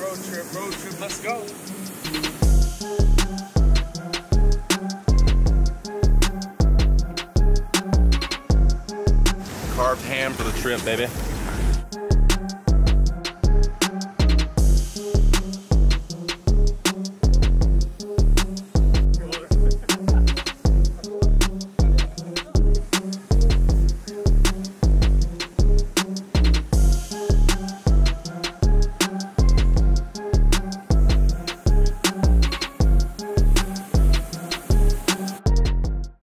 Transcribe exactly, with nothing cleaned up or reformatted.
Road trip, road trip, let's go. Carved ham for the trip, baby.